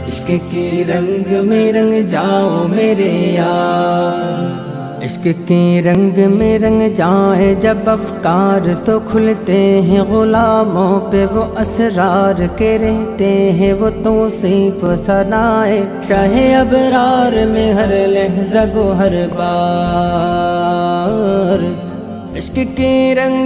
इश्क के रंग में रंग जाओ मेरे यार। इश्क के रंग में रंग जाए जब अफकार तो खुलते हैं, गुलामों पे वो असरार के रहते हैं, वो तौसीफ सनाए शाहे अबरार में हर लहज़ा गो हर बार। इश्क के रंग